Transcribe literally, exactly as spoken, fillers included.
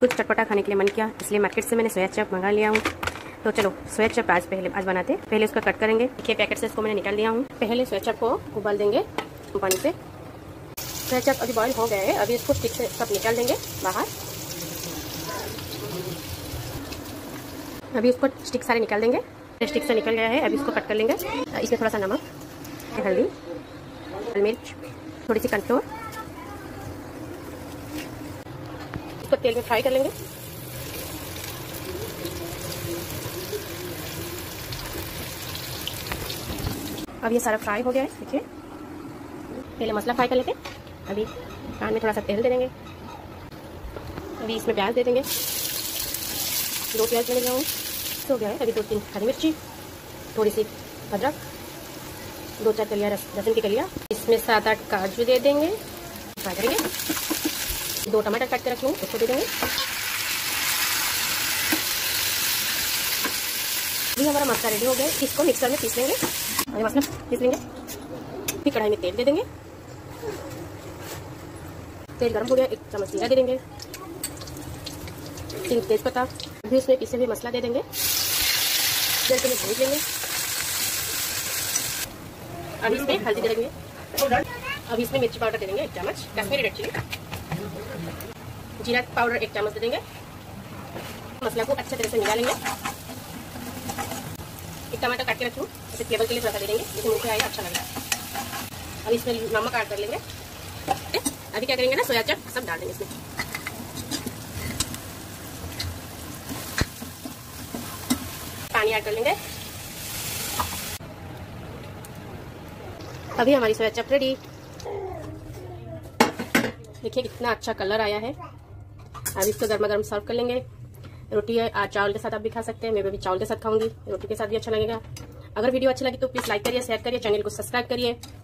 कुछ चटपटा खाने के लिए मन किया, इसलिए मार्केट से मैंने सोया चप मंगा लिया हूँ। तो चलो सोया चप आज पहले आज बनाते हैं। पहले उसका कट करेंगे। देखिए पैकेट से इसको मैंने निकाल दिया हूँ। पहले सोया चप को उबाल देंगे पानी से। सोया चप अभी बॉईल हो गया है, अभी इसको स्टिक से सब निकाल देंगे बाहर। अभी उसको स्टिक सारे निकाल देंगे। स्टिक से निकल गया है, अभी इसको कट कर लेंगे। इसमें थोड़ा सा नमक, हल्दी, लाल मिर्च, थोड़ी सी कॉर्नफ्लोर, इसको तेल में फ्राई कर लेंगे। अब ये सारा फ्राई हो गया है। देखिए पहले मसाला फ्राई कर लेते हैं। अभी पैन में थोड़ा सा तेल दे देंगे। अभी इसमें प्याज दे देंगे, दो प्याज ले जाऊँ हो गया है। अभी दो तीन हरी मिर्ची, थोड़ी सी अदरक, दो चार कलियाँ लहसुन की कलियाँ, इसमें सात आठ काजू दे देंगे, फ्राई करेंगे। दो टमाटर काट के रखे हूँ उसको दे देंगे। अभी हमारा मसाला रेडी हो गया है, इसको मिक्सर में पीस लेंगे। अभी मसाला पीस लेंगे। फिर कढ़ाई में तेल दे देंगे। तेल गर्म हो गया, एक चम्मच जीरा दे देंगे, तीन तेजपत्ता। अभी इसमें पीसे हुए मसाला दे देंगे, जल्दी में भून लेंगे। अभी इसमें हल्दी दे देंगे। अभी इसमें मिर्ची पाउडर दे देंगे एक चम्मच, कश्मीरी रेड चिली, जीरा पाउडर एक चम्मच दे देंगे। मसाला को अच्छे तरह से मिला लेंगे। एक टमाटर काट के रखूँ, इसे फ्लेवर के लिए थोड़ा सा दे देंगे, जिससे मुँह पे आएगा अच्छा लग रहा है। अब इसमें नमक ऐड कर लेंगे। अभी क्या करेंगे ना, सोया चप सब डाल देंगे इसमें। पानी ऐड कर लेंगे। अभी हमारी सोया चप रेडी। देखिए कितना अच्छा कलर आया है। अब इसको गर्मा गर्म सर्व कर लेंगे। रोटी है चावल के साथ आप भी खा सकते हैं, मैं भी चावल के साथ खाऊंगी, रोटी के साथ भी अच्छा लगेगा। अगर वीडियो अच्छा लगी तो प्लीज लाइक करिए, शेयर करिए, चैनल को सब्सक्राइब करिए।